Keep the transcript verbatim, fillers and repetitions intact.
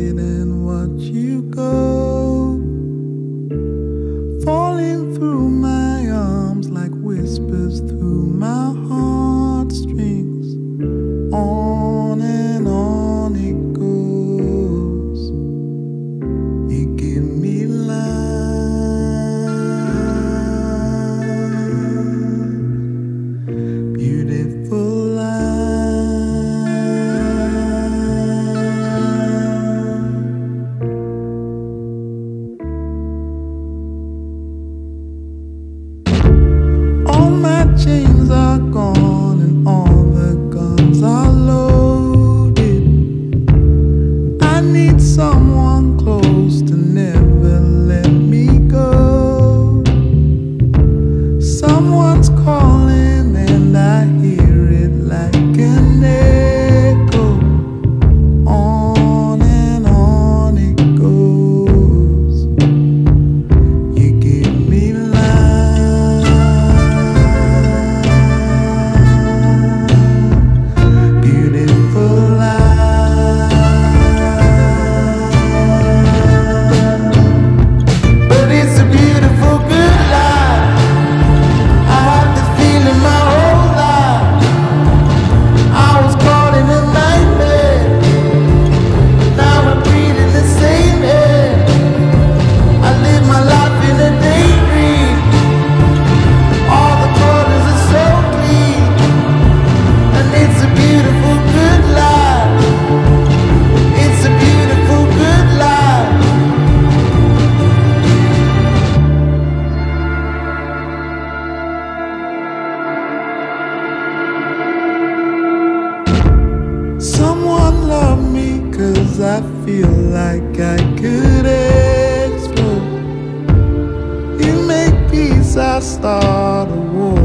sit and watch you go, falling through my arms like whispers through my heartstrings. On and on it goes. You give me life, beautiful chains are gone and all the guns are loaded. I need someone close to never let me go. Someone's calling and I hear it like an echo. On and on it goes. You give me someone love me, 'cause I feel like I could explode. You make peace, I start a war.